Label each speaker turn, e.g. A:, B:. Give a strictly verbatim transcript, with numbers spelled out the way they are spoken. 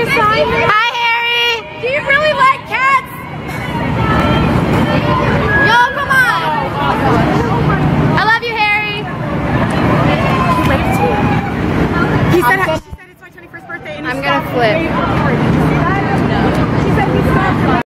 A: you sign it?
B: Hi, Harry.
A: Do you really like cats?
B: Yo, come on. I love you, Harry.
A: He said, she said it's my twenty-first birthday. And
B: I'm gonna flip.